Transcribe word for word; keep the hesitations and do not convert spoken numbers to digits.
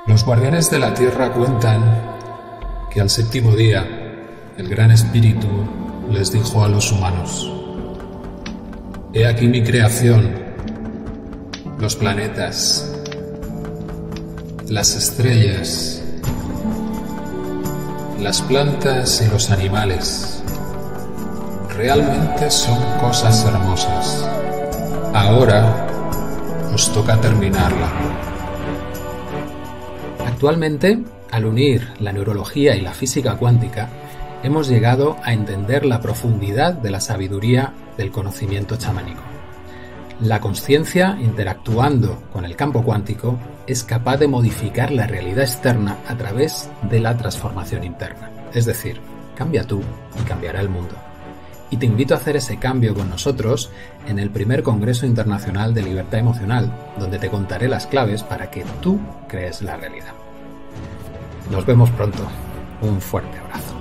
Los guardianes de la tierra cuentan que al séptimo día el Gran Espíritu les dijo a los humanos: «He aquí mi creación, los planetas, las estrellas, las plantas y los animales. Realmente son cosas hermosas. Ahora os toca terminarla». Actualmente, al unir la neurología y la física cuántica, hemos llegado a entender la profundidad de la sabiduría del conocimiento chamánico. La consciencia, interactuando con el campo cuántico, es capaz de modificar la realidad externa a través de la transformación interna. Es decir, cambia tú y cambiará el mundo. Y te invito a hacer ese cambio con nosotros en el primer Congreso Internacional de Libertad Emocional, donde te contaré las claves para que tú crees la realidad. Nos vemos pronto. Un fuerte abrazo.